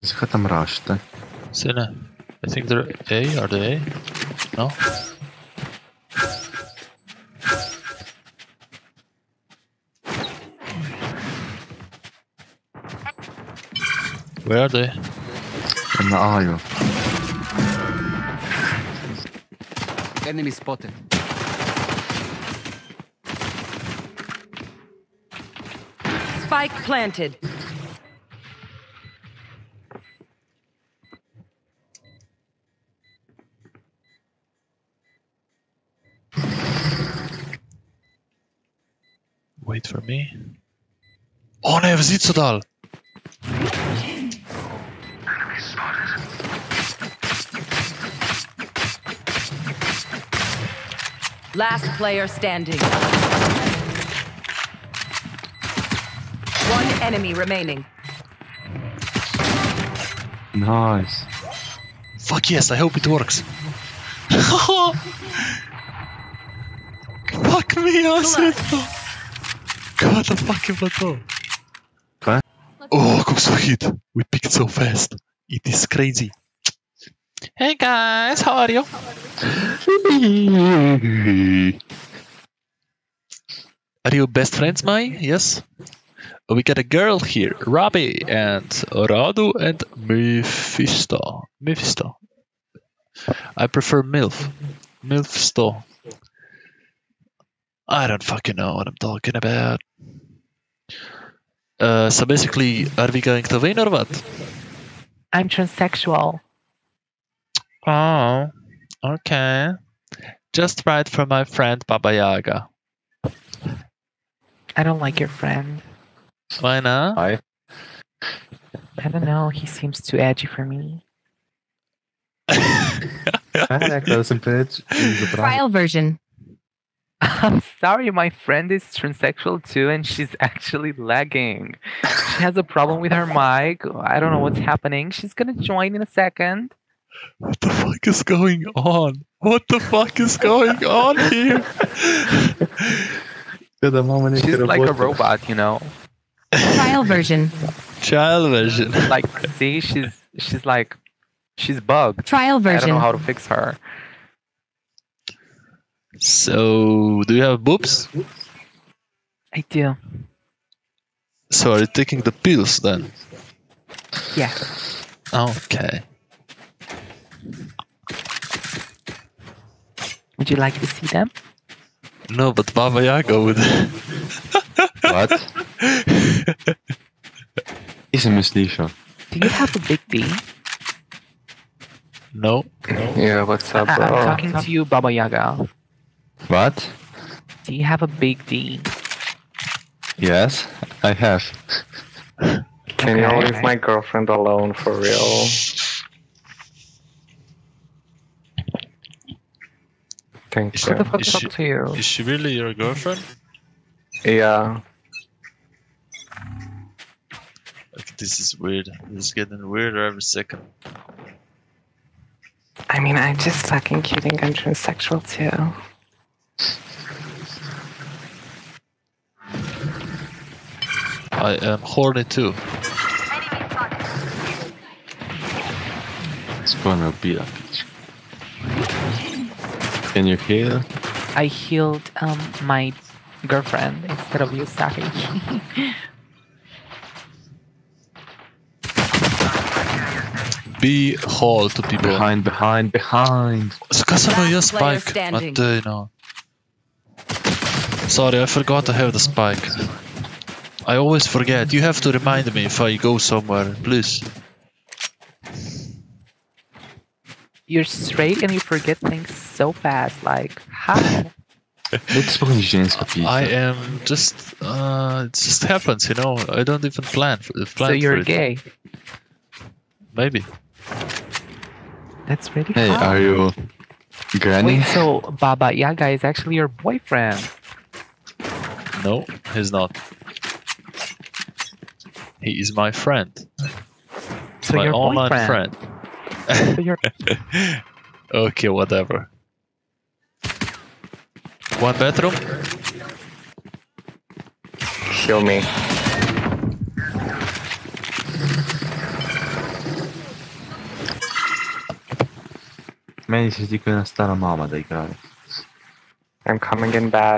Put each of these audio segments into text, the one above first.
Ze gaat hem rushen. Sinne. I think they're A. Are they A? No? Where are they? En naar A, joh. Enemy spotted. Spike planted. Wait for me. Oh nee, we zien ze al. Last player standing. One enemy remaining. Nice. Fuck yes, I hope it works. Fuck me, Assetto. God, the fucking plateau. Okay. Oh, kom zo hit. We picked so fast. It is crazy. Hey guys, how are you? Are you best friends, Mai? Yes. We got a girl here, Robbie, and Radu and Mephisto. Mephisto. I prefer MILF. Mephisto. I don't fucking know what I'm talking about. So basically, are we going to win or what? I'm transsexual. Oh, okay. Just right for my friend Baba Yaga. I don't like your friend. Why not? Hi. I don't know, he seems too edgy for me. Dat is een bitch. Trial version. I'm sorry, my friend is transsexual too, and she's actually lagging. She has a problem with her mic. I don't know what's happening. She's gonna join in a second. What the fuck is going on? What the fuck is going on here? She's like a robot, you know. Trial version. Child version. Like, see, she's bugged. Trial I don't version. know how to fix her. So, do you have boobs? I do. So are you taking the pills then? Yeah. Okay. Would you like to see them? No, but Baba Yaga would. What? Is een misliefje. Do you have a big D? No. Yeah, what's up, I'm bro? talking to you, Baba Yaga. What? Do you have a big D? Yes, I have. Can you Okay. leave my girlfriend alone for real? Thank Who the you. fuck Is talked to you? Is she really your girlfriend? Yeah. Okay, this is weird. This is getting weirder every second. I mean, I just fucking kidding. I'm transsexual too. I am horny too. It's gonna be that bitch. Can you heal? I healed my girlfriend instead of you, Sahi. Be whole to people. Behind. Сказано я Last player spike. standing. Mateo. Sorry, I forgot to have the spike. I always forget. You have to remind me if I go somewhere, please. You're straight and you forget things so fast. Like, how? Dit is toch een genschap I am just. It just happens, you know. I don't even plan So for you're it. gay. Maybe. That's really Hey, hot. are you granny? Wait, so Baba Yaga is actually your boyfriend? No, he's not. He is my friend. So My your online boyfriend. friend. So you're... Okay, whatever. One bedroom? Heal me. Meglio se ti quella sta la mamma dai cari. I'm coming in bad.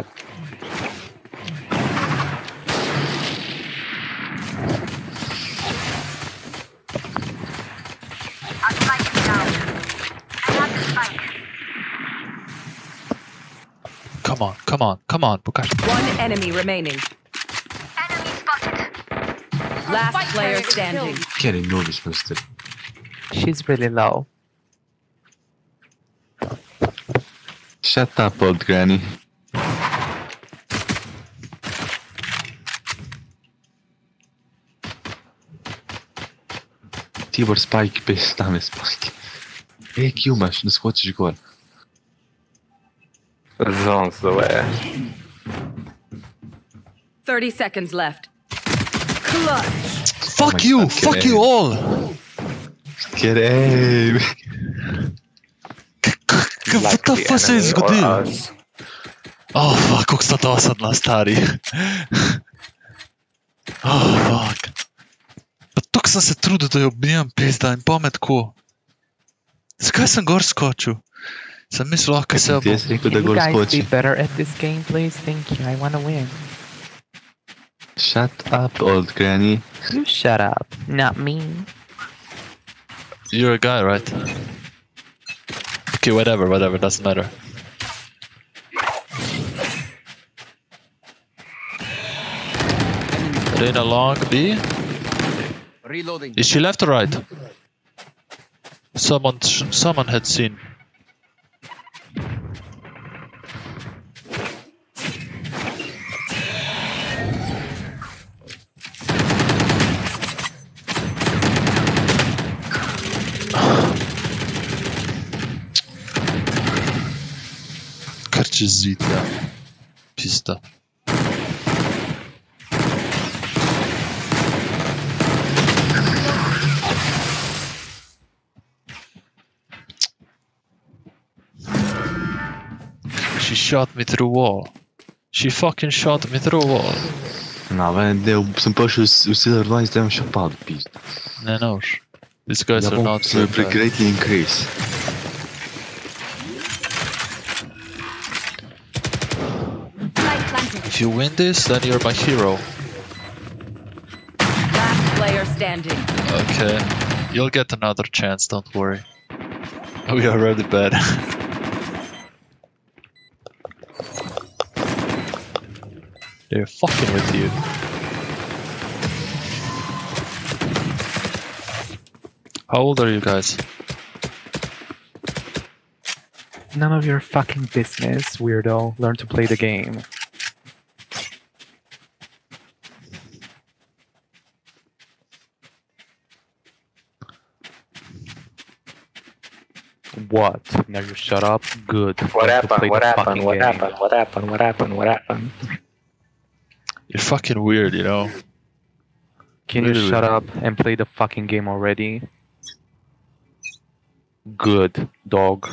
Come on, Bukash. One enemy remaining. Last player standing. Chi era il nuovo sposto? She's really low. Shut up, old granny. Tibor Spike bez tam Spike. Q masz, no schodzi gol. Zone's the way. 30 seconds left. Clutch. Fuck you! Fuck you all! Get aim! What the fuck is good? Oh fuck, kako sta dosadna, stari. Oh fuck. Pa tok sem se trudil, da jo ubijem, pizda, in pomet tako. Zakaj sem gor skočil? Sem mislil, kaj se Ti bo... jaz rekel, da Can you gol guys be skoči. better at this game, please? Thank you. I wanna win. Shut up, old granny. You shut up. Not me. You're a guy, right? Okay, whatever, doesn't matter. Reyna long B. Reloading. Is she left or right? Someone had seen. Karczy zit, ja. Pista. She shot me through wall. She fucking shot me through wall. No, eu sem pošao u Silver 2 da imam šapadu, pizda. Ne nož. These guys are not so so bad. greatly increase. If you win this, then you're my hero. Last player standing. Okay. You'll get another chance, don't worry. We are really bad. They're fucking with you. How old are you guys? None of your fucking business, weirdo. Learn to play the game. What? Now you shut up? Good. What Learn to play happened? What the happened? fucking What game. happened? What happened? What happened? What happened? You're fucking weird, you know? Can you Really shut weird. up and play the fucking game already? Good, dog.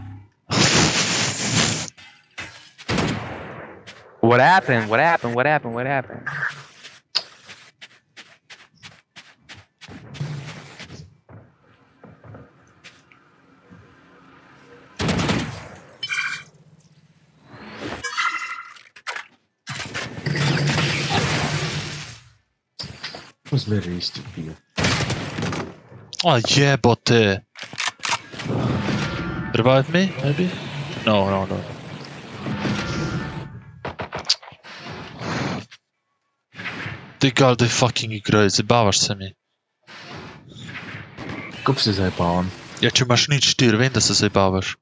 What happened? What happened? What happened? What happened? Was very stupid. Oh yeah, but revive me, maybe? No. Ty galdy fucking igraju, zabavaš se mi. Kako se zajebavam? Ja, če imaš nič 4, vem, da se zabavaš.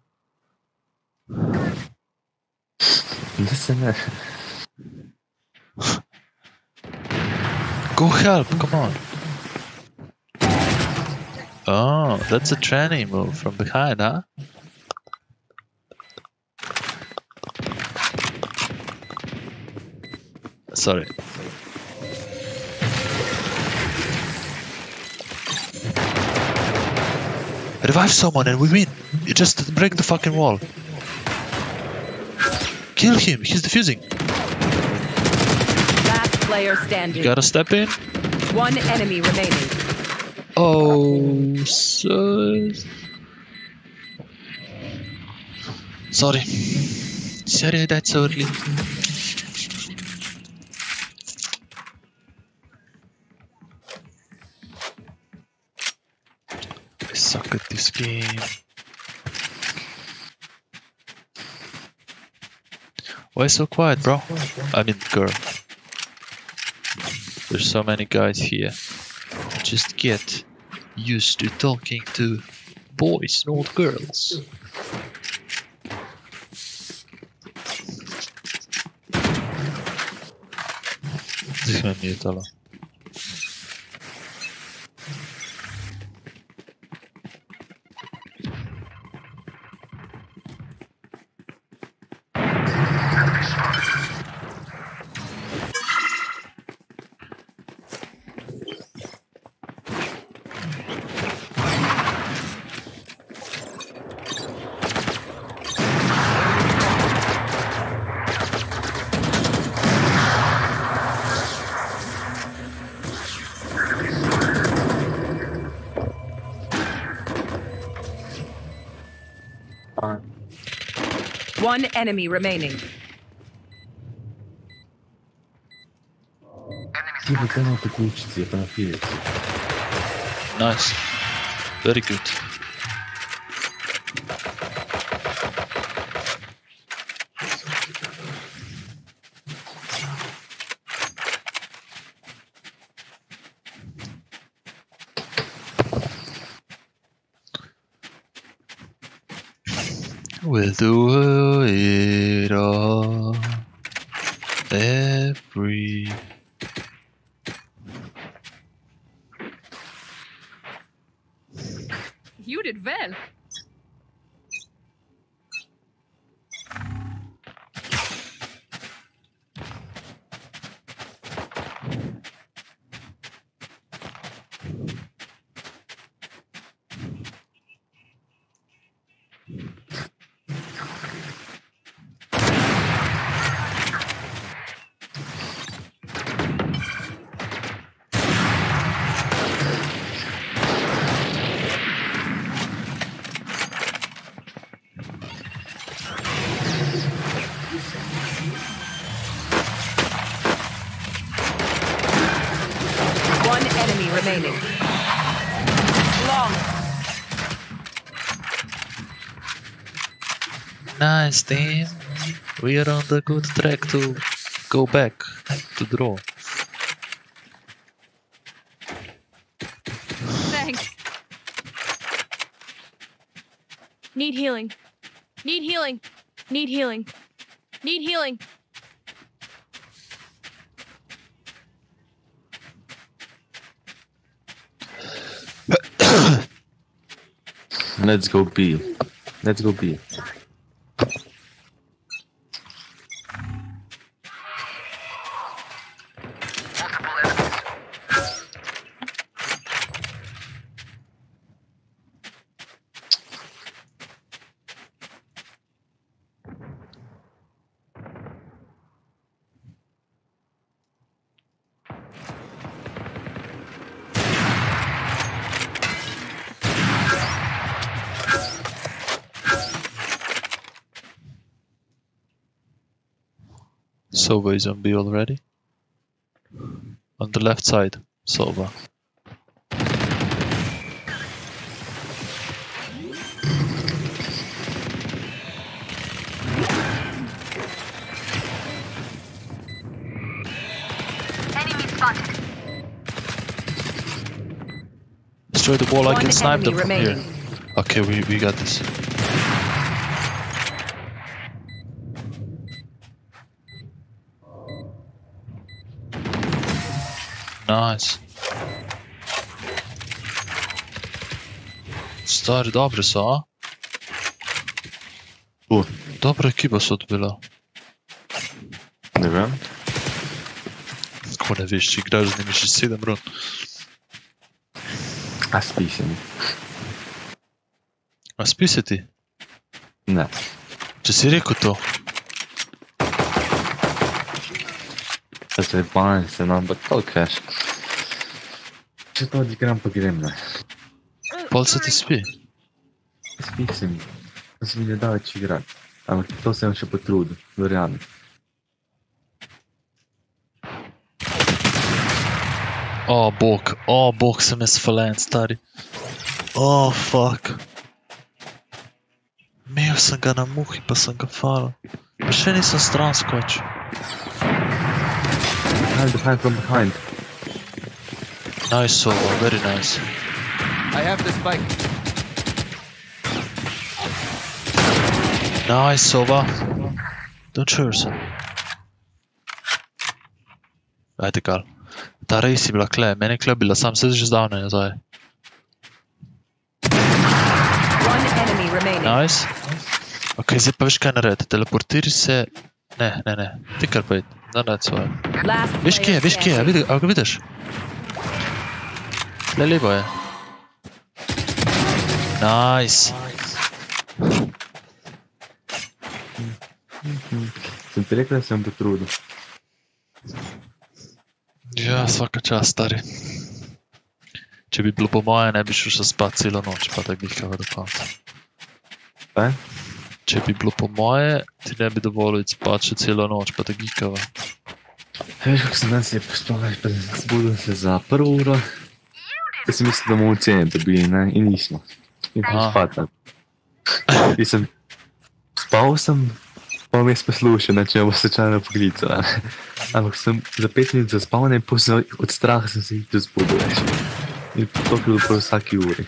Da se ne... Go help, come on. Oh, that's a tranny move from behind, huh? Sorry. Revive someone and we win. You just break the fucking wall. Kill him, he's defusing. Last player standing. You gotta step in. One enemy remaining. Oh, so... Sorry. Sorry that's so early. I suck at this game. Why so quiet, bro? I mean, girl. There's so many guys here. Just get used to talking to boys, not girls. This man mute alla. One enemy remaining. Типа канал такой учится, я профилец. Nice. Very good. We'll do it all. Every. You did well. One enemy remaining. Long. Nice team. We are on the good track to go back to draw. Thanks. Need healing. Need healing. Need healing. Need healing. Let's go B. Let's go B. Sova is on B already. On the left side, Sova. Destroy the wall, I One can snipe them enemy from remaining. here. Okay, we got this. Nice. Stary, dobry są, a? Dobra ekipa się odbyła. Nie wiem. Kurde, wiesz, ci grasz z nimi 7 rund. A spisem. A spisi ti? Ne. Če si rekel to? Da se bavim se nam, pa to cash. Če to odigram, pa grem, ne. Pol se ti spi. Spisem. Da se mi ne da več igrati. Ampak to sem še potrudil, verjamem. Bog, sem jaz falen, stari. Fuck. Imel sem ga na muhi, pa sem ga falil. Pa še nisem stran skočil. Behind from behind. Nice, Sova, very nice. I have the spike. Nice, Sova. Don't show yourself. Ajde, Karl. Ta res je bila kle, meni je kle bila, sam se že zdavne nazaj. One enemy remaining. Nice. Ok, zdaj pa veš kaj naredi, teleportiri se... Ne, ti kar pojdi, da naredi svoje. Last Veš kje je, a ga vidiš? Le levo je. Nice. Sem ti rekel, da sem potrudil. Ja, svaka čast, stari. Če bi bilo po moje, ne bi šel še spat celo noč, pa da gihava do konca. Kaj? Če bi bilo po moje, ti ne bi dovolil spat še celo noč, pa da gihava. Veš, kako sem danes lepo spal, pa zbudil se za 1 uro. Da sem mislil, da bomo ocene dobili, ne? In nismo. In pa spat. Spal sem, pa vmes poslušal, ne, če me bo slučajno poklical. Ampak sem za 5 minut zaspal, ne, od straha sem se hitro zbudil. In to je bilo po vsaki uri.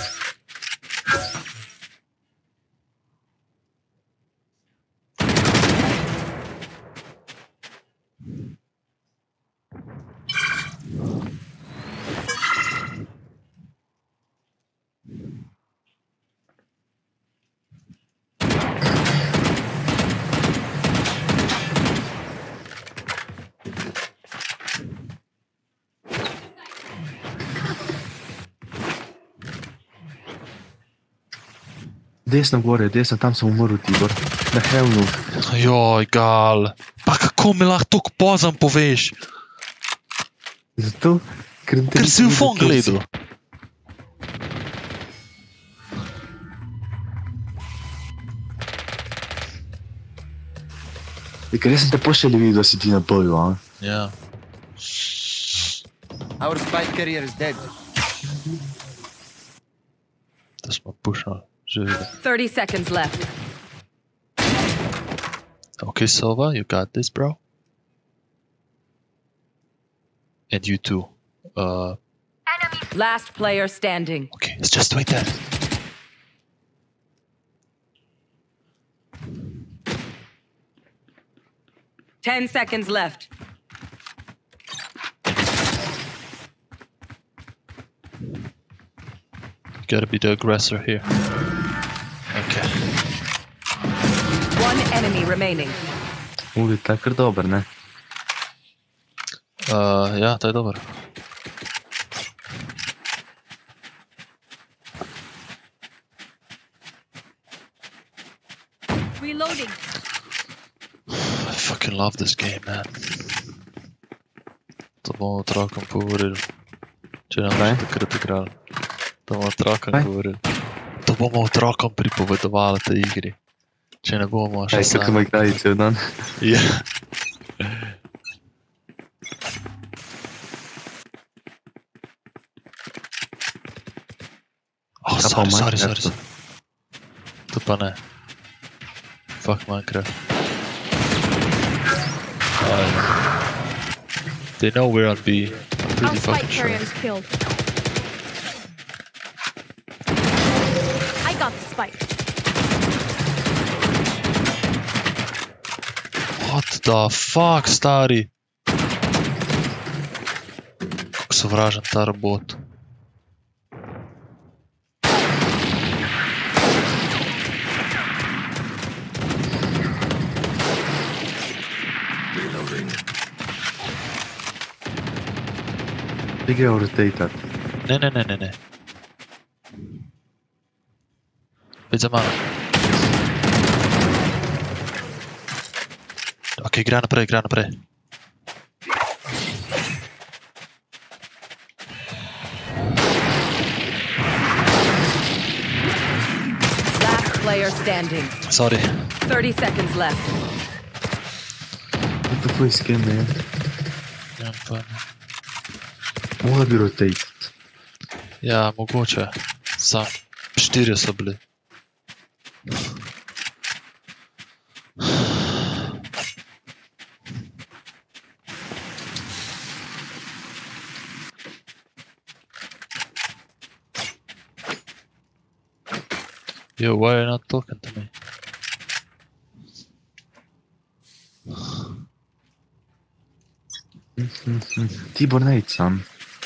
Desno gore, desno, tam sem umrl, Tibor. Na Helnu. Joj, Gal. Pa kako mi lahko toliko pozam poveš? Zato, ker si v fon gledal. Ker jaz sem te pošelji videl, da si ti na boju, a? Ja. Our spike carrier is dead. Da smo pušali. 30 seconds left. Okay, Sova, you got this, bro. And you too. Last player standing. Okay, let's just wait there. Ten seconds left. You gotta be the aggressor here. Okay. One enemy remaining. Uli, ta je kar dober, ne? Ja, to je dober. Reloading. I fucking love this game, man. To bomo otrokom govorili. Če nam bomo takrat igrali. To bomo otrokom govorili. To bomo otrokom pripovedovali tej igri. Če ne bomo še sami. Kaj smo igrali cel dan? Ja. Oh, sorry. To pa ne. Fuck Minecraft. They know we're on B. I'm pretty Our spike fucking sure. carrier is killed. I got the spike. What the fuck, stari? Kako sovražen ta robot. Ti gre rotatat. Ne. Vedi za mano. Ok, igra naprej. Last player standing. Sorry. 30 seconds left. What the fuck skin, man? Nemam pojma. Mora bi rotate. Ja, mogoče. Sam 4 so bili. Yo, why are you not talking to me? Tibor nade son.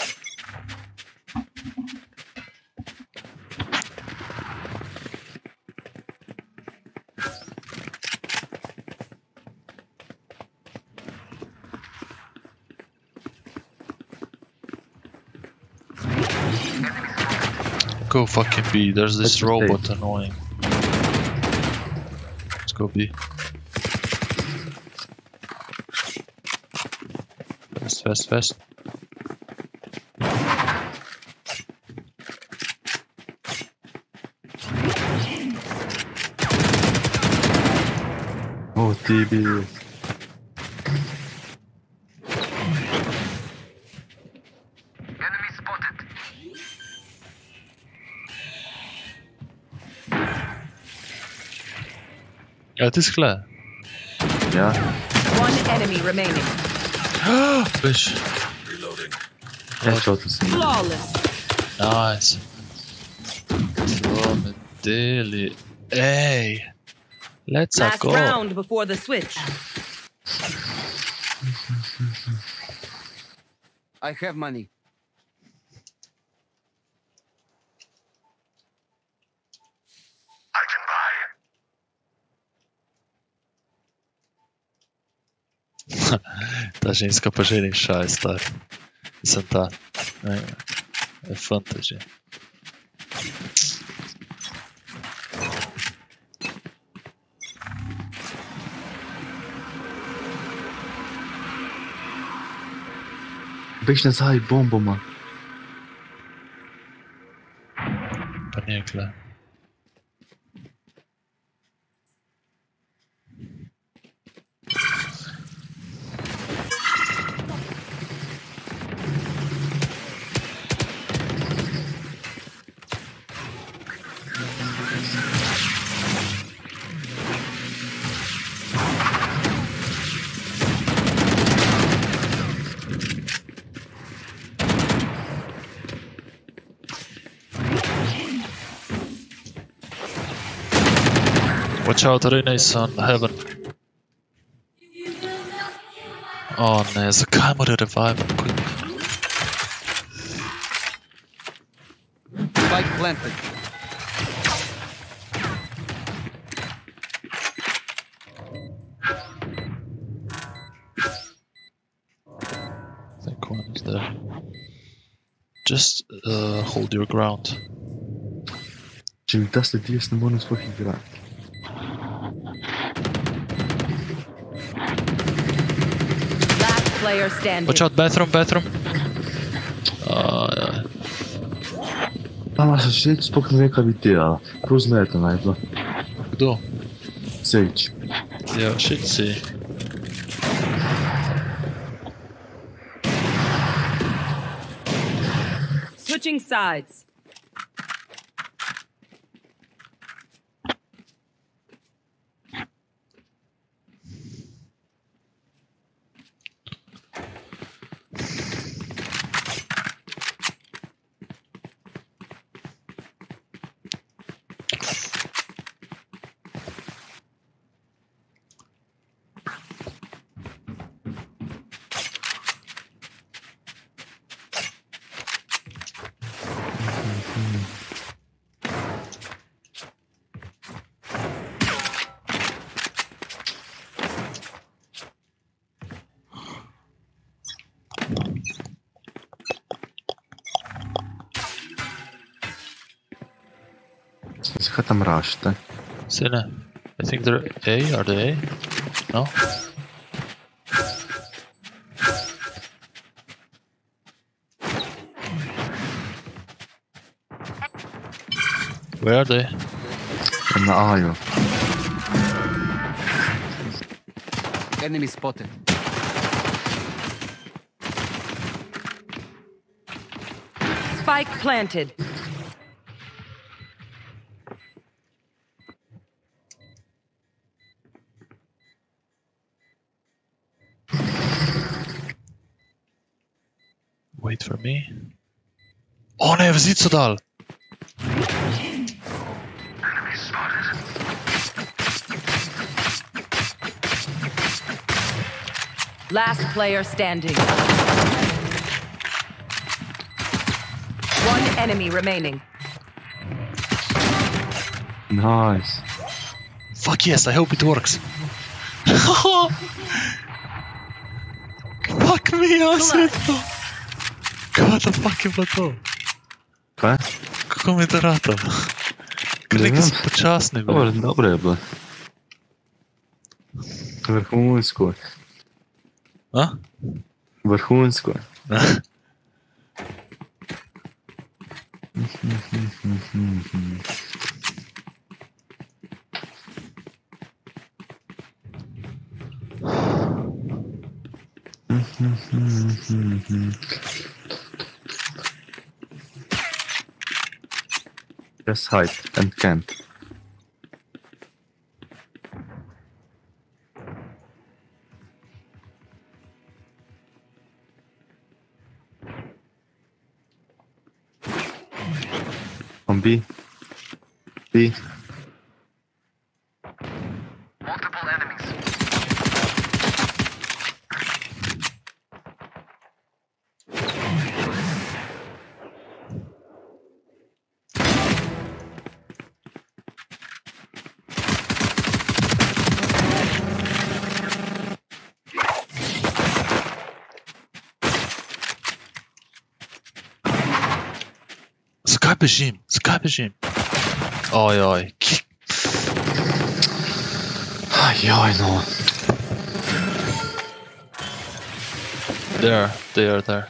Go fucking B, there's this Let's just robot annoying. Let's go B. Fast, fast. Oh, TB. Ja, het is klaar. Ja. One enemy remaining. Push. Headshot is Flawless. Nice. From daily. Hey. Let's Last go. round before the switch. I have money. Ta ženska pa želi šaj, star. Sem ta. Je fantasy. Bež nazaj, bomboma. Pa nije kle. Watch out, Arena is on heaven. O ne, zakaj mora revive? Spike planted. I think one is there. Just hold your ground. Če mi daste DS, ne moram sploh igrati. Last player standing. Watch out, bathroom, bathroom. Ama še sploh ne ve, kaj bi delala. Prav zmeta najdla. Kdo? Sage. Ja, shit si. Switching sides. Zakaj tam rašite? Sine. I think they're A, are they A? No? Where are they? Na Aju. Enemy spotted. Spike planted. Wait for me. Oh ne, vzít co dal. Last player standing. One enemy remaining. Nice. Fuck yes, I hope it works. Fuck me, Asito. Какого-то fucking плато. Kaj? Kako mi to ratalo? Ker neki so počasni bili. Dobro je bilo. Vrhunsko. A? Vrhunsko. Just hide and can't. On B. B. Multiple enemies. Zakaj bežim? Zakaj bežim? Ojoj. Ajaj, no. There, there.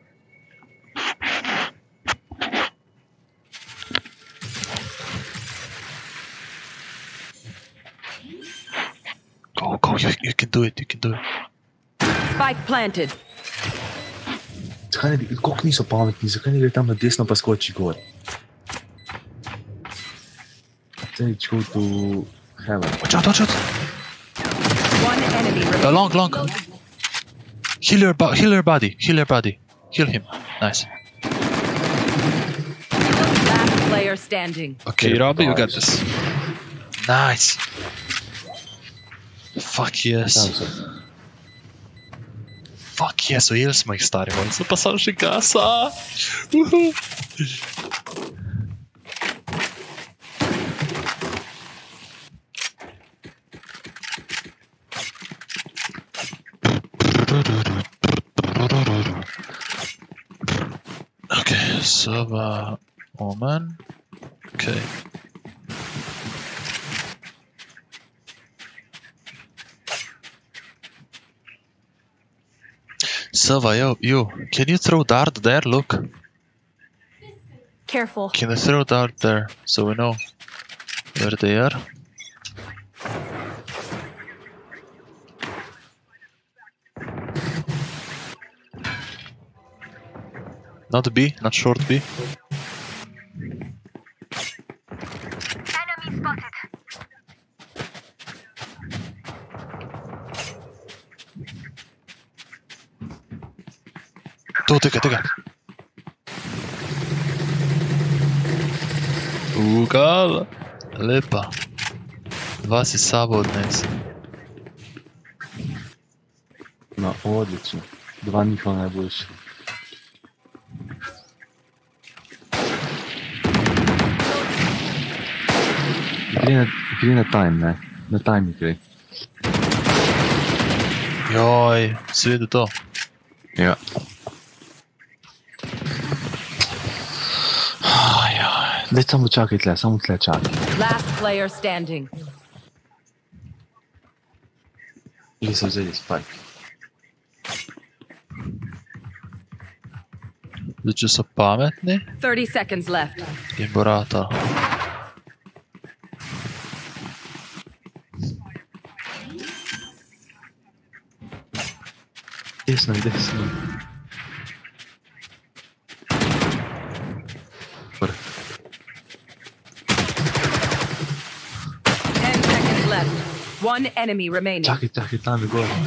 Go, you can do it, Spike planted. Zakaj ne bi, koliko niso pametni, zakaj ne gre tam na desno pa skoči gor? Zdaj go to heaven. Watch out. One enemy remaining. Long. Heal your body. Heal him. Nice. Last player standing. Okay, Robbie, you got this. Nice. Fuck yes. Fuck yes, ujeli smo jih stari, se pa sam še gasa. Okay, server Omen. Okay. Silva, you, can you throw dart there? Look. Careful. Can you throw dart there so we know where they are? Not B, not short B. Enemy spotted. Tu, tega. Gal. Lepa. Dva si s sabo odnesi. No, odlično. Dva njihova najboljša. Gre na time, ne? Na time gre. Joj, si videl to? Ja. Daj samo čakaj tle, čakaj. Last player standing. Ili so vzeli spike. Zdaj, če so pametni, 30 seconds left. jim bo rata. desno, desno. Ora. 10 seconds left. One enemy remaining. Čakaj, tam je gor.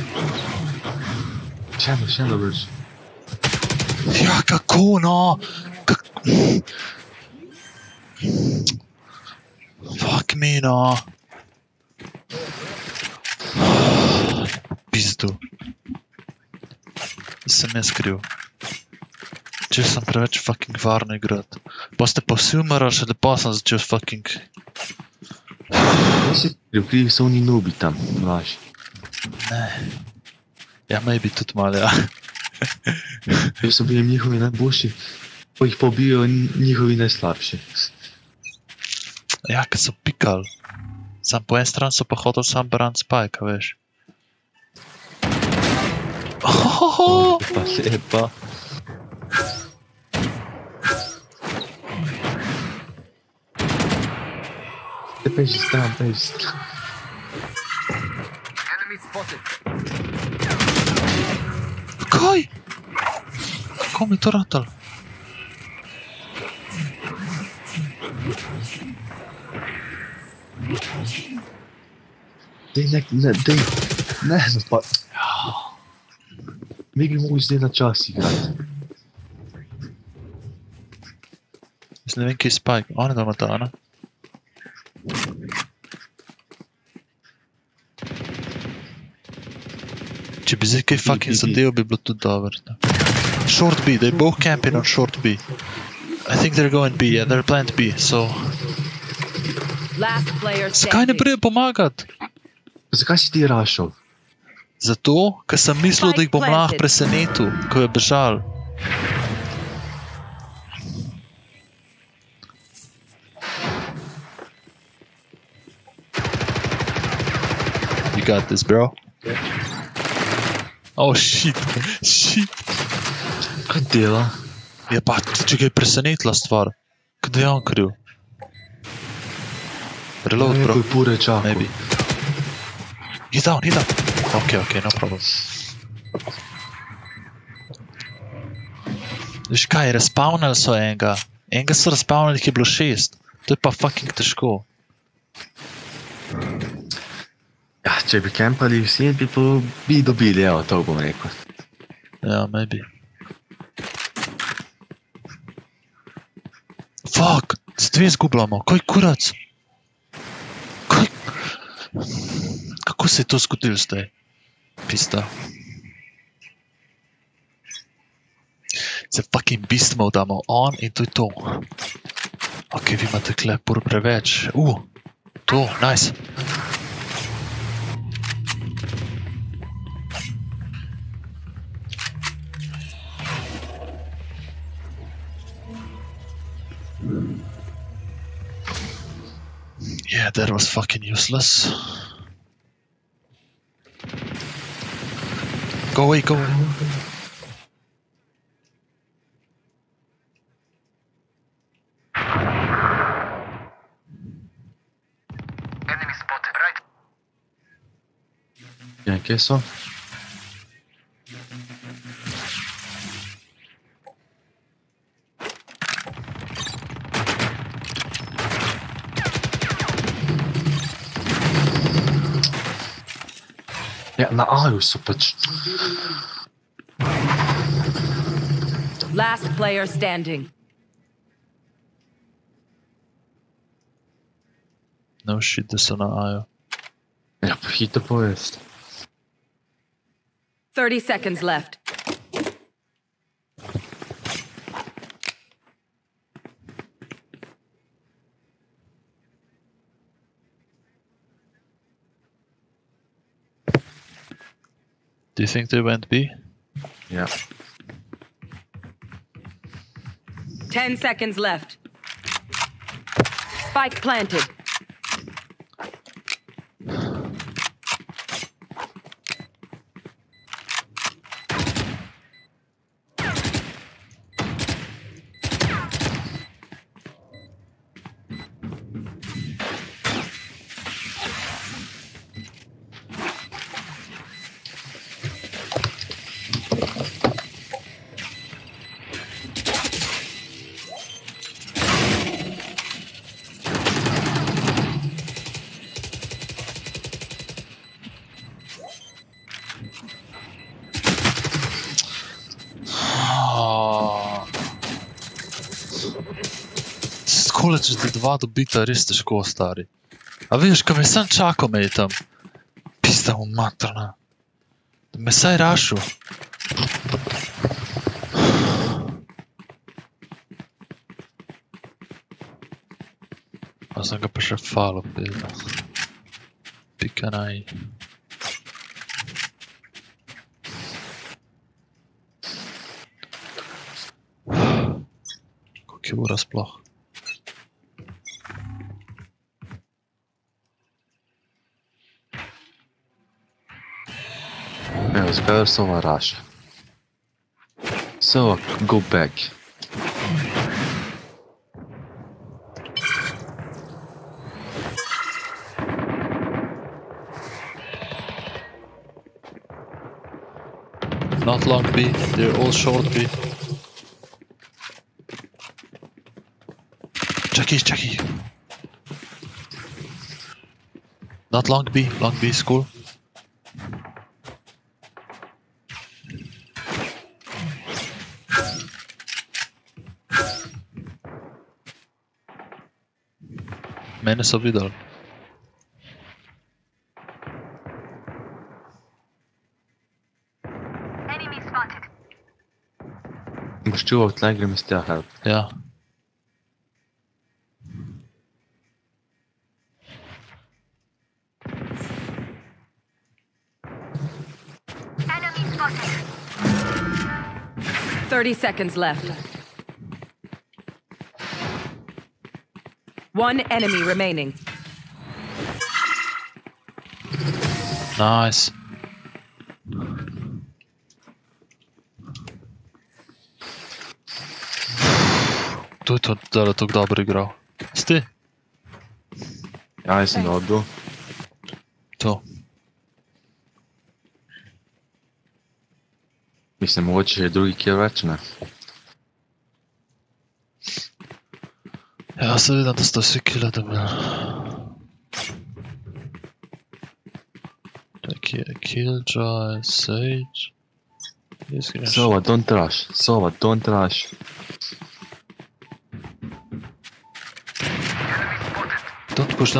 Še eno vrš. Ja, kako no? Fuck me no. Pizdu. Sem jaz kriv. Če sem preveč fucking varno igrat. Pa ste pa vsi umrali, še lepo sem začel fucking... Nisi krivi so oni nubi tam, vaši. Ne. Ja, maybe tudi malo, ja. Če so bili njihovi najboljši, pa jih pobijo njihovi najslabši. Ja, kad so pikali. Sam po en stran so pa hotel sam brant spajka, veš. Pa lepa. Te peži stran. Enemy spotted. Kaj? Kako mi to ratal? Dej, ne, pa... Mi bi mogli zdaj na čas igrati. Jaz ne vem, kje je spajk. On je doma ta, ne? Če bi zdaj kaj fucking zadev, bi bilo tudi dobro. Short B, they both camping on short B. I think they're going B, yeah, they're plant B, so... Last player Zakaj ne standing. pride pomagat? Zakaj si ti rašal? Zato, ker sem mislil, da jih bom lahko presenetil, ko je bežal. You got this, bro. Oh, shit. Kaj dela? Ja pa, če ga je presenetila stvar. Kada je on kriv? Reload, bro. Nekoj pure čakal. Maybe. He's down. Okay, no problem. Veš kaj, respawnali so enega. Enega so respawnali, ki je bilo 6. To je pa fucking težko. Ja, če bi kempali vsi, bi dobili, evo, to bom rekel. Ja, maybe. Fuck, z dve zgubljamo, kaj kurac? Kako se je to zgodilo zdaj? Pista. Se fucking beast mode damo on in to je to. Ok, vi imate kle pur preveč. To, nice. Yeah, that was fucking useless. Go away. Enemy spotted. Right. Ja, kje so? Ja, na Aju so pač. Last player standing. No shit, da so na Aju. Ja, pa hitro povest. 30 seconds left. Do you think they went B? Ja. 10 seconds left. Spike planted. ćeš da dva dobita ristiš ko stari. A vidiš kad me sam čako me je tam. Pista mu matrna. Da me saj rašu. A sam ga pa še falo pizda. Pika naj. Koliko je ura sploh? Evo, zakaj se ova raša? So, go back. Not long B, they're all short B. Jackie. Not long B is cool. Mene so videli. Enemy spotted. Boš čuval tle, grem iz tega help. Ja. Enemy spotted. 30 seconds left. One enemy remaining. Nice. Tu je to, da je tako dobro igral. Sti? Ja, jaz sem dobil. To. Mislim, mogoče je drugi kill več, ne? Ja, se vidim, da ste vsi kile dobili. Tak je Killjoy, Sage. Sova, don't rush. Sova, don't rush. Don't push.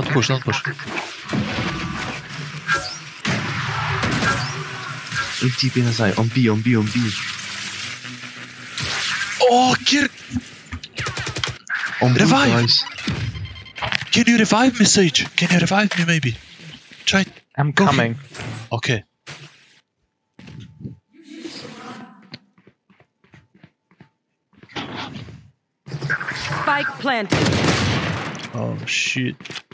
In TP nazaj, on B. Oh, kjer... On B, Revive! guys. Can you revive me, Sage? Can you revive me, maybe? Try... I'm Go. coming. Okay. Spike planted. Oh, shit.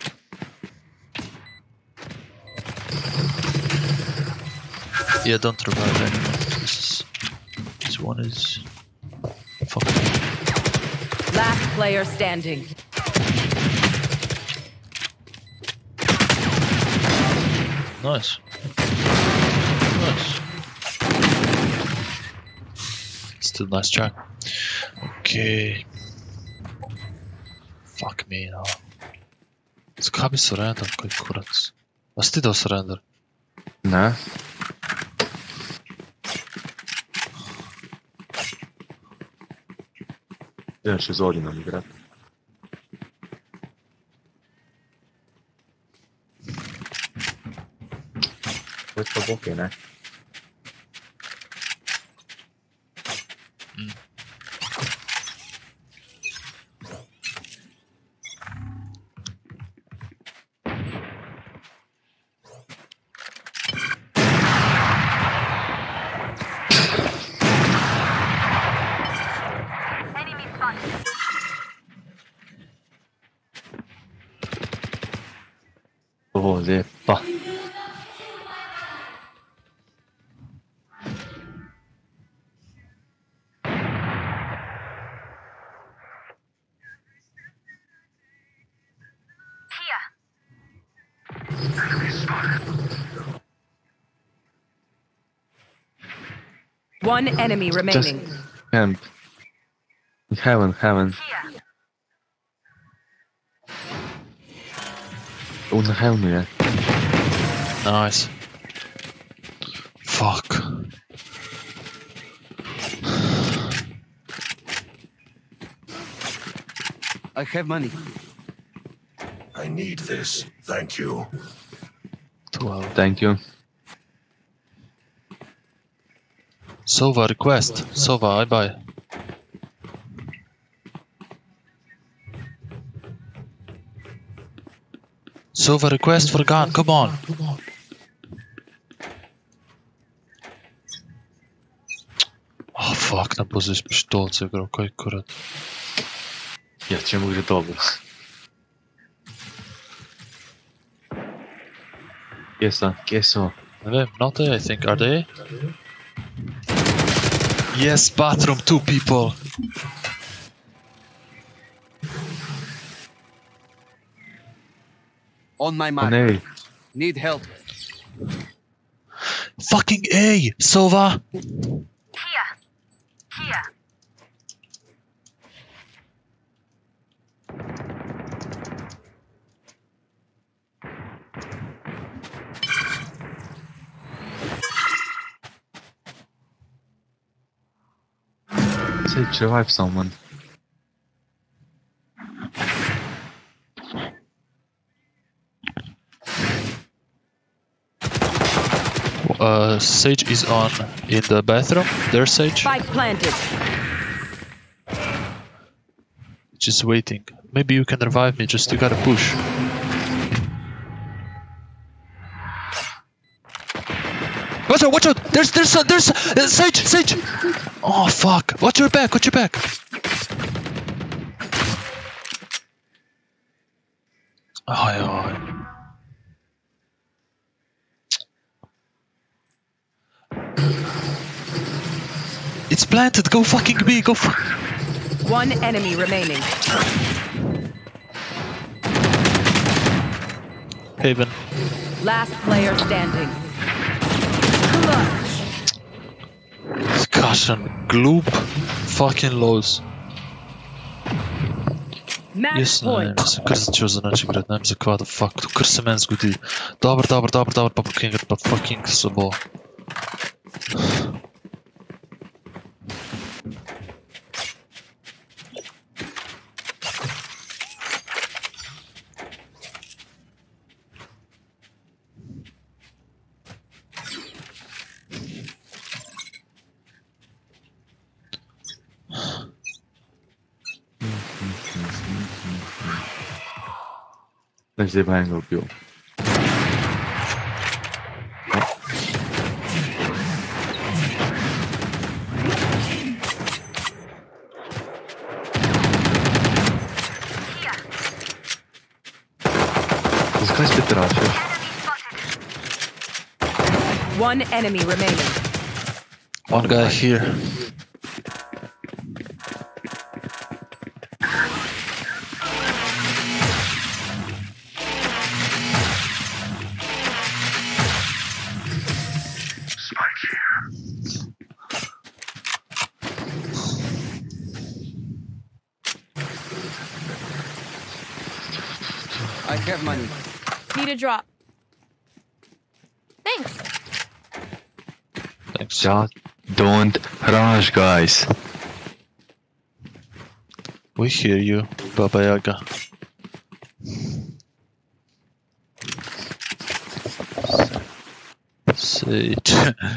Yeah, don't revive anyone. This one is... Fuck. Last player standing. Nice. Still nice try. Okay. Fuck me now. Zakaj bi surrender, kaj kurac? A si ti dal surrender? Ne? Idem še z Odinom igrat. To je pa bokej, ne? Enemy spotted. O, lepa. Here. One enemy remaining. Camp. Heaven. Here. Onder helm weer. Nice. Fuck. I have money. I need this. Thank you. 12. Thank you. Sova request. Sova, I buy. Sova request for gun, come on. Oh fuck, na poziš pištolce, bro, kaj kurat. Ja, čemu gre dobro? Kje so? Ne vem, not they, I think, are they? Yes, bathroom, 2 people. On my Oh, mark. nee. Need help. Fucking A, Sova. Here. Here. Sage, revive someone. Sage is on in the bathroom. There's Sage. Spike planted. Just waiting. Maybe you can revive me, just you gotta push. Watch out, watch out! There's Sage, Sage! Oh fuck! Watch your back, watch your back! Oh. It's planted, go fucking B, go fuck. One enemy remaining. Haven. Last player standing. Discussion. Gloop. Fucking lows. Match Yes, point. кър за чу за начин град, не за каква да фак, кър се мен сгоди. Добър, папа кингът, па fucking събо. Let's see if I can go kill. This guy's a bit rushed. One enemy remaining. One guy here. I have money. Need a drop. Thanks. Thanks. Just don't rush, guys. We hear you, Baba Yaga. Sage.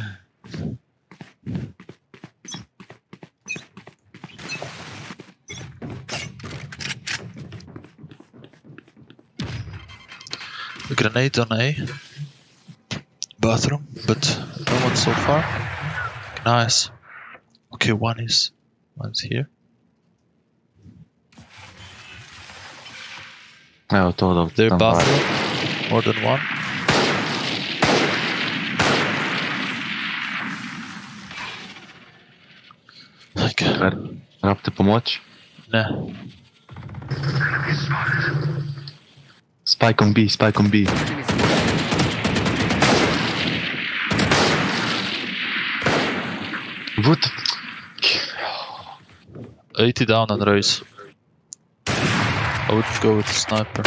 A grenade on A. Bathroom, but no one so far. Nice. Okay, one's here. I thought of They're somebody. bathroom. More than one. Okay. Rapte pomoć. Ne. Spike on B, spike on B. What the 80 down on race. I would go with the sniper.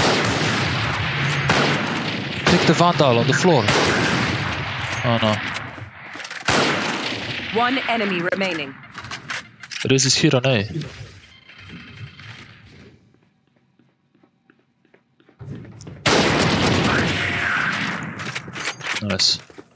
Take the Vandal on the floor. Oh no. One enemy remaining. Raze is here on A. Nice.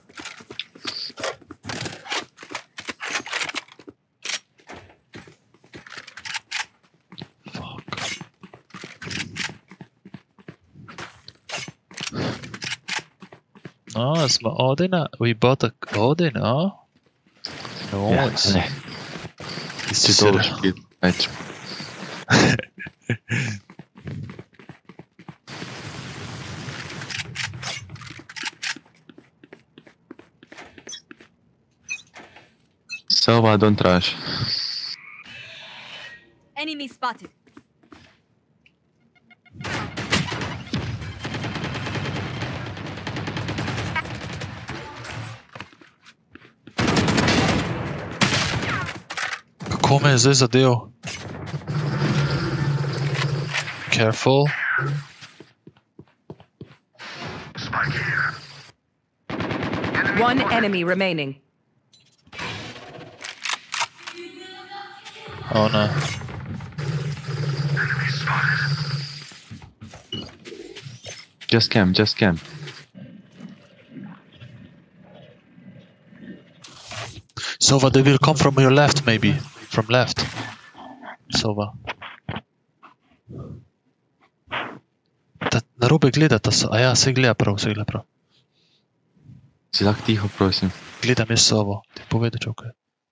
Nice, maar Odin, we bought a Odin, huh? Nice. Nee. Is Het is doorgespeeld. Sova, don't rush. Enemy spotted. Kako me je zdaj zadel? Careful. One enemy remaining. Oh no. Just cam, just cam. Sova, they will come from your left, maybe. From left. Sova. Narobe gledata se. A ja, se gleda prav, se gleda prav. Si lahko tiho, prosim. Gledam jaz Sovo. Ti povedi, čokaj.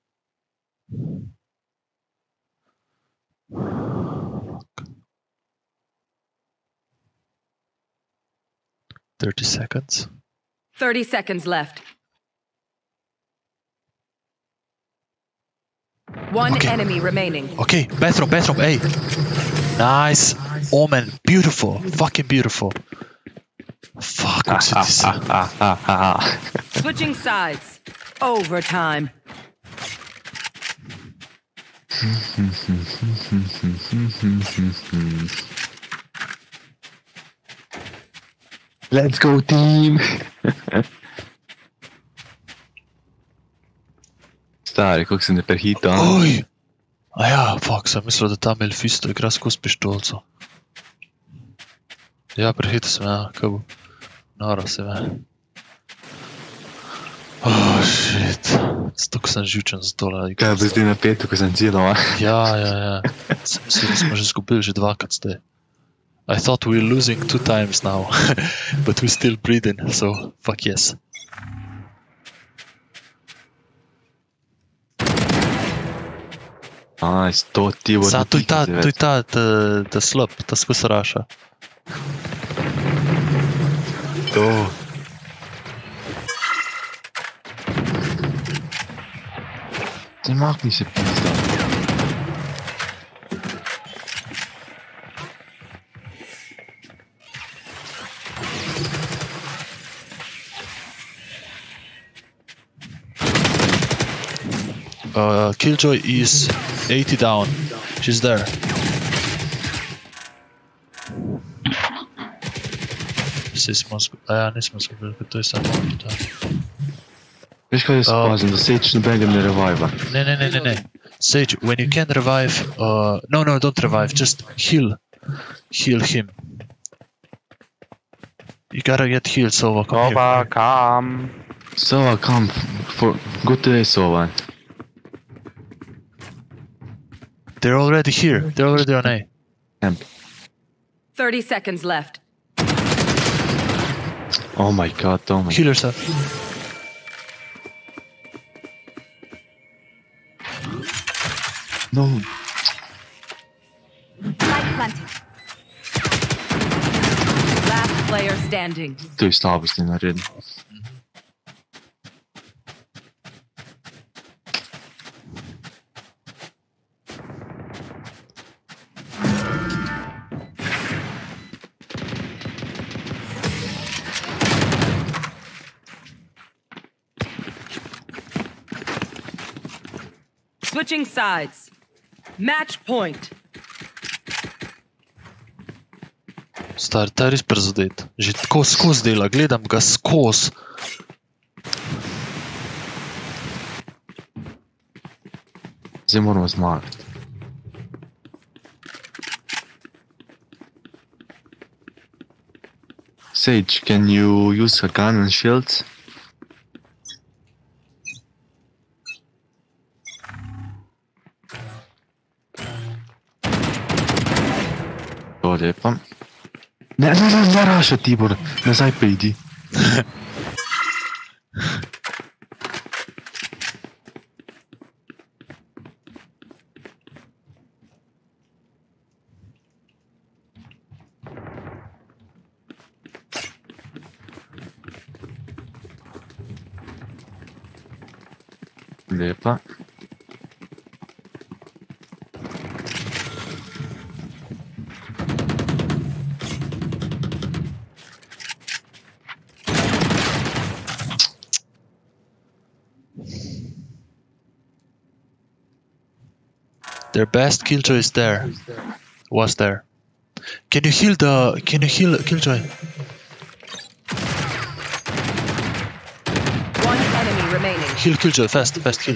Thirty seconds. 30 seconds left. One enemy remaining. Okay, bathroom, hey. Nice. Omen, beautiful. Fucking beautiful. Fuck, hoe zit die zo? Switching sides. Overtime. Let's go, team! Stari, kako se ne prehita. Oj! A ja, fuck, sem mislil, da ta Mephisto igra skozi pištolco. Ja, prehita sem, ja, kaj bo. Noro se ve. Oh, shit. Zato, ko sem živčen z dole. Kaj bo zdaj napeto, ko sem cilal, a? Ja. Sem mislil, da smo že izgubili že dvakrat zdaj. I thought we were losing 2 times now, but we're still breathing, so fuck yes. Nice, to ti bo... Sad, to je ta, ta slab, ta skozi raša. To. Zdaj makni se pizda. Killjoy is 80 down. She's there. Nismo zgubili, ker to je samo to. Veš kaj jaz spazim, da Sage nobenega ne reviva. Ne. Sage, when you can revive, no, don't revive, just heal. Heal him. You gotta get healed, Sova, come here. Sova, come. Sova, come. For good day, Sova. They're already here. They're already on A. Camp. 30 seconds left. Oh my god, oh my god. Heal yourself. No. Light planted. Last player standing. To je slabostni naredil. Switching sides. Match point. Star, ta je res prezadet. Že tako skozi dela, gledam ga skozi. Zdaj moramo zmagati. Sage, can you use a gun and shields? Hvala lijepa. Ne raša Tibor, nazaj pridi. Lijepa. Their best killjoy is there. Was there. Can you heal killjoy? One enemy remaining. Heal killjoy, fast heal.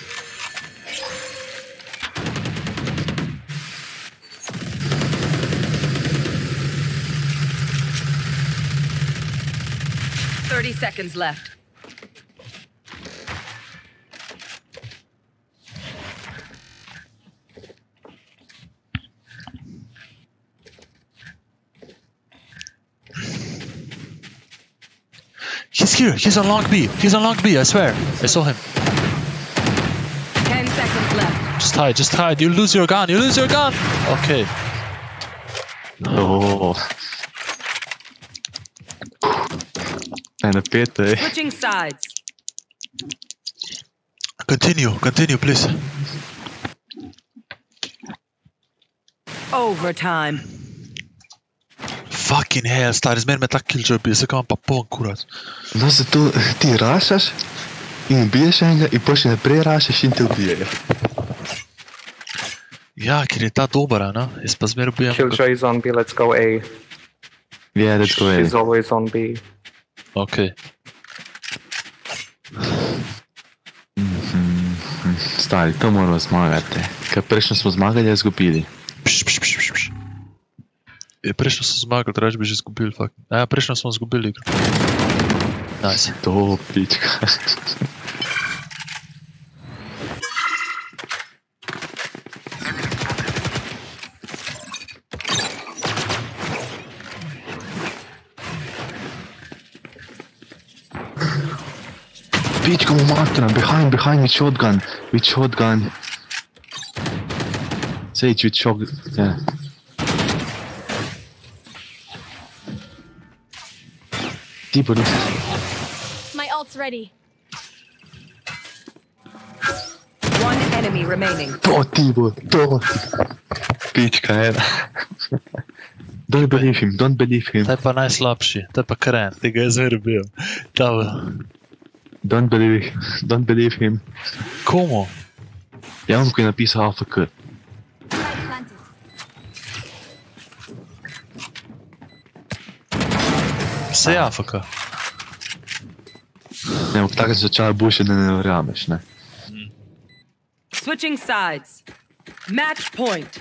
Seconds left. He's here. He's on long B. He's on long B. I swear. I saw him. 10 seconds left. Just hide. You lose your gun. Okay. Oh. Bijna pitten. Switching sides. Continue, please. Overtime. Fucking hell, stari, zmeri me ta killjoy bi, se kam pa pon kurac. No zato ti rašaš in ubiješ enega in potem naprej rašaš in te ubijejo. Ja, ker je ta dobra, no? Jaz pa zmeri ubijam. Killjoy is on B, let's go A. Yeah, let's go She's A. always on B. Okay. Stari, to moramo zmagati. Ker prejšnjo smo zmagali, je izgubili. Pš. Prejšnjo smo zmagali, reč bi že izgubili, fuck. Ja, prejšnjo smo izgubili igro. Nice. To, pička. Pička mu matera, behind with shotgun. Sage with shotgun, yeah. Tibor, My ult's ready. One enemy remaining. to Tibor, to. Pička, ena. Don't believe him. Ta je pa najslabši, ta je pa kren, tega je zmeri bil. Don't believe him. Komu? Ja, on ko je napisal AFK. Spike planted. Vse je AFK. Ne, ampak tako se začala bušiti, da ne verjameš, ne. Switching sides. Match point.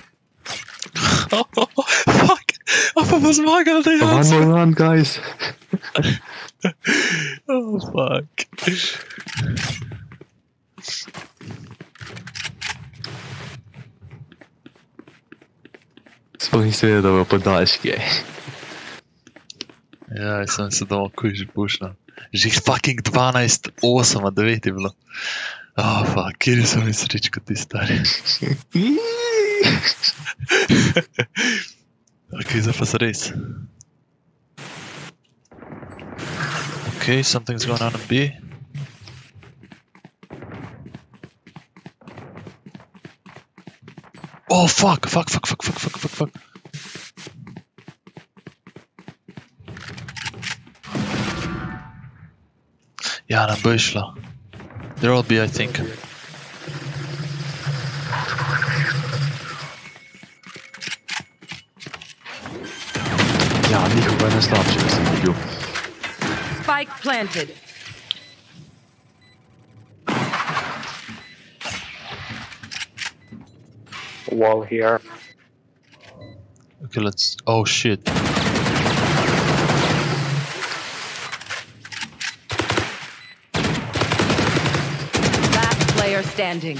Fuck! A pa bo zmagal, da je One more round, guys. Oh, fuck. Sploh nisem vedel, da bo podaljški. Ja, jaz sem se doma kuj že pušnal. Že fucking 12-8, 9 je bilo. Oh, fuck, kjer so mi srečko ti stari. Ok, zdaj pa zares. Okay, something's going on in B. Oh, fuck. Ja, nam bo išla. They're all B, I think. Ja, njihova je najslabša, da sem dobil. Spike planted. Wall here. Okay, let's... Oh, shit. standing.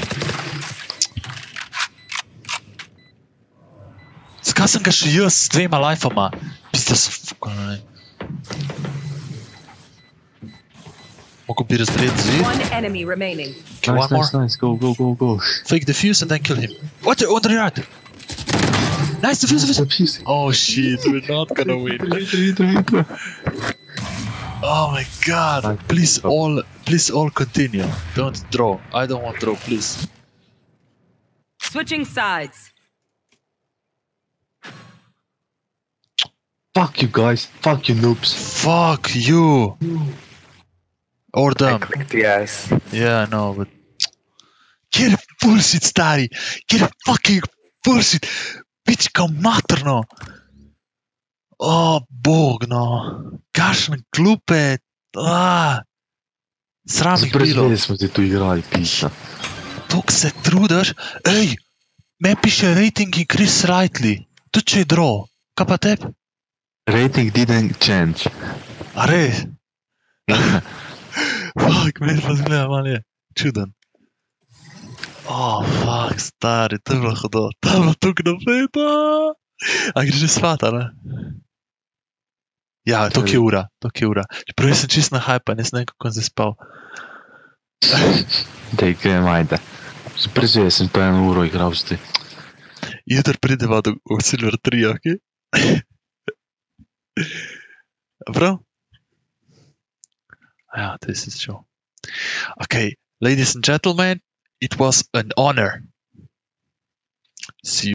Zakaj sem ga še jaz s 2 lifeama? Pizda so fukane. Mogo bi razdeliti zid? One enemy remaining. Okay, one more. Nice. Go. Fake defuse and then kill him. What? On the right! Nice defuse! Oh shit, we're not gonna win. Oh my god. Please all continue. Don't draw. I don't want draw, please. Switching sides. Fuck you guys. Fuck you noobs. Fuck you! Or I them. clicked yes. Yeah, I know, but... Get a bullshit, stari! Get a fucking bullshit! Pička mater, no! Oh, bog, no! Kakšne glupe... Sram jih bilo. Zaprezveli smo se tu igrali, pisa. Tok se trudaš. Ej! Me piše rating increase slightly. To če je draw. Kaj pa teb? Rating didn't change. A res? Fuck, meni pa zgleda malo je. Čuden. Oh, fuck, stari, to je bilo hudo. To je bilo tukaj napeta. A greš že spat, a ne? Ja, to je ura. Čeprav jaz sem čist na hype, ne znam kako sem spal. Dej, grem, ajde. Zaprezveli sem pa 1 uro igral s ti. Jutri prideva v Silver 3, okej? Prav? Yeah, this is true. Okay, ladies and gentlemen, it was an honor. See you.